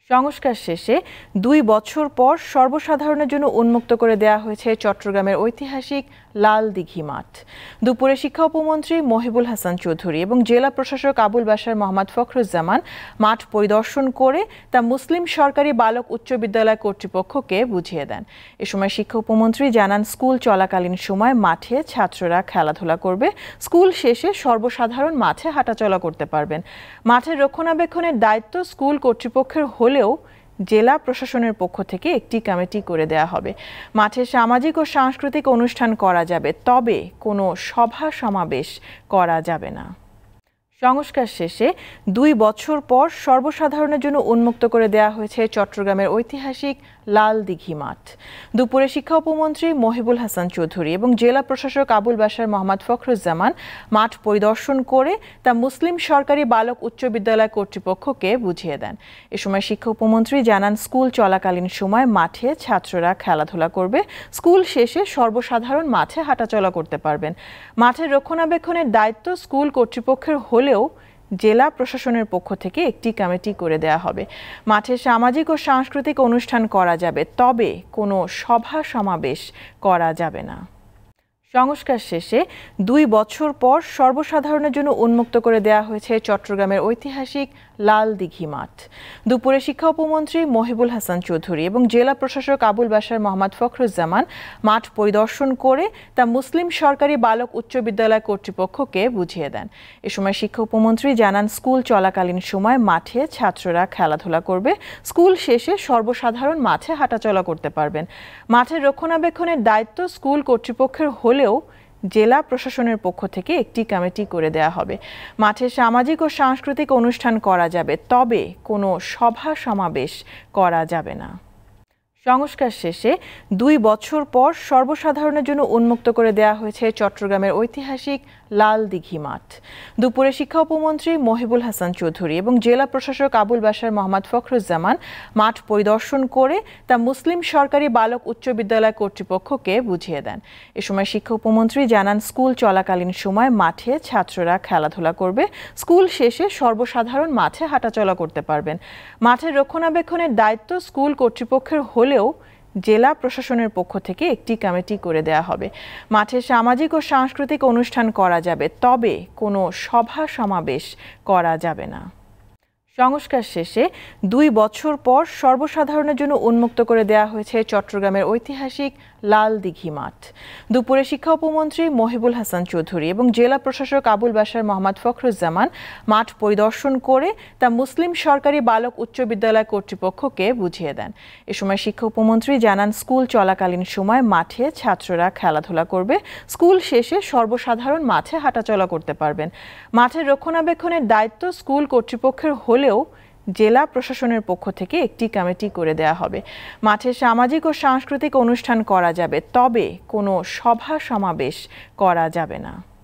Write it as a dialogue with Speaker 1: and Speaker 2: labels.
Speaker 1: সংস্কার শেষে ২ বছর পর সর্বসাধারণের জন্য উন্মুক্ত করে দেয়া হয়েছে চট্টগ্রামের ঐতিহাসিক লালদিঘি মাঠ। দুপুরে শিক্ষা উপমন্ত্রী মহিবুল হাসান চৌধুরী এবং জেলা প্রশাসক আবুল বাশার মোহাম্মদ ফখরুজ্জামান মাঠ পরিদর্শন করে তা মুসলিম সরকারি বালক উচ্চ বিদ্যালয় কর্তৃপক্ষকে বুঝিয়ে দেন। এ সময় শিক্ষা উপমন্ত্রী জানান, স্কুল চলাকালীন সময় মাঠে ছাত্ররা খেলাধুলা করবে, স্কুল শেষে সর্বসাধারণ মাঠে হাঁটাচলা করতে পারবেন। মাঠের রক্ষণাবেক্ষণের দায়িত্ব স্কুল কর্তৃপক্ষের হলেও জেলা প্রশাসনের পক্ষ থেকে একটি কমিটি করে দেয়া হবে। মাঠে সামাজিক ও সাংস্কৃতিক অনুষ্ঠান করা যাবে, তবে কোনো সভা সমাবেশ করা যাবে না। সংস্কার শেষে ২ বছর পর সর্বসাধারণের জন্য উন্মুক্ত করে দেয়া হয়েছে চট্টগ্রামের ঐতিহাসিক লালদিঘি মাঠ। দুপুরে শিক্ষা উপমন্ত্রী মহিবুল হাসান চৌধুরী এবং জেলা প্রশাসক আবুল বাশার মোহাম্মদ ফখরুজ্জামান মাঠ পরিদর্শন করে তা মুসলিম সরকারি বালক উচ্চ বিদ্যালয় কর্তৃপক্ষকে বুঝিয়ে দেন। এ সময় শিক্ষা উপমন্ত্রী জানান, স্কুল চলাকালীন সময় মাঠে ছাত্ররা খেলাধুলা করবে, স্কুল শেষে সর্বসাধারণ মাঠে হাঁটাচলা করতে পারবেন। মাঠের রক্ষণাবেক্ষণের দায়িত্ব স্কুল কর্তৃপক্ষের হলেও জেলা প্রশাসনের পক্ষ থেকে একটি কমিটি করে দেয়া হবে। মাঠে সামাজিক ও সাংস্কৃতিক অনুষ্ঠান করা যাবে, তবে কোনো সভা সমাবেশ করা যাবে না। সংস্কার শেষে ২ বছর পর সর্বসাধারণের জন্য উন্মুক্ত করে দেয়া হয়েছে চট্টগ্রামের ঐতিহাসিক লালদিঘি মাঠ। দুপুরে শিক্ষা উপমন্ত্রী মহিবুল হাসান চৌধুরী এবং জেলা প্রশাসক আবুল বাশার মোহাম্মদ ফখরুজ্জামান মাঠ পরিদর্শন করে তা মুসলিম সরকারি বালক উচ্চ বিদ্যালয় কর্তৃপক্ষকে বুঝিয়ে দেন। এ সময় শিক্ষা উপমন্ত্রী জানান, স্কুল চলাকালীন সময় মাঠে ছাত্ররা খেলাধুলা করবে, স্কুল শেষে সর্বসাধারণ মাঠে হাঁটাচলা করতে পারবেন। মাঠের রক্ষণাবেক্ষণের দায়িত্ব স্কুল কর্তৃপক্ষের হলেও জেলা প্রশাসনের পক্ষ থেকে একটি কমিটি করে দেয়া হবে। মাঠে সামাজিক ও সাংস্কৃতিক অনুষ্ঠান করা যাবে, তবে কোনো সভা সমাবেশ করা যাবে না। সংস্কার শেষে ২ বছর পর সর্বসাধারণের জন্য উন্মুক্ত করে দেয়া হয়েছে চট্টগ্রামের ঐতিহাসিক লালদিঘি মাঠ। দুপুরে শিক্ষা উপমন্ত্রী মহিবুল হাসান চৌধুরী এবং জেলা প্রশাসক আবুল বাশার মোহাম্মদ ফখরুজ্জামান মাঠ পরিদর্শন করে তা মুসলিম সরকারি বালক উচ্চ বিদ্যালয় কর্তৃপক্ষকে বুঝিয়ে দেন। এ সময় শিক্ষা উপমন্ত্রী জানান, স্কুল চলাকালীন সময় মাঠে ছাত্ররা খেলাধুলা করবে, স্কুল শেষে সর্বসাধারণ মাঠে হাঁটাচলা করতে পারবেন। মাঠের রক্ষণাবেক্ষণের দায়িত্ব স্কুল কর্তৃপক্ষের হলেও জেলা প্রশাসনের পক্ষ থেকে একটি কমিটি করে দেয়া হবে। মাঠে সামাজিক ও সাংস্কৃতিক অনুষ্ঠান করা যাবে, তবে কোনো সভা সমাবেশ করা যাবে না। সংস্কার শেষে ২ বছর পর সর্বসাধারণের জন্য উন্মুক্ত করে দেয়া হয়েছে চট্টগ্রামের ঐতিহাসিক লালদিঘি মাঠ। দুপুরে শিক্ষা উপমন্ত্রী মহিবুল হাসান চৌধুরী এবং জেলা প্রশাসক আবুল বাশার মোহাম্মদ ফখরুজ্জামান মাঠ পরিদর্শন করে তা মুসলিম সরকারি বালক উচ্চ বিদ্যালয় কর্তৃপক্ষকে বুঝিয়ে দেন। এ সময় শিক্ষা উপমন্ত্রী জানান, স্কুল চলাকালীন সময় মাঠে ছাত্ররা খেলাধুলা করবে, স্কুল শেষে সর্বসাধারণ মাঠে হাঁটাচলা করতে পারবেন। মাঠের রক্ষণাবেক্ষণের দায়িত্ব স্কুল কর্তৃপক্ষের হলেও জেলা প্রশাসনের পক্ষ থেকে একটি কমিটি করে দেয়া হবে। মাঠে সামাজিক ও সাংস্কৃতিক অনুষ্ঠান করা যাবে, তবে কোনো সভা সমাবেশ করা যাবে না।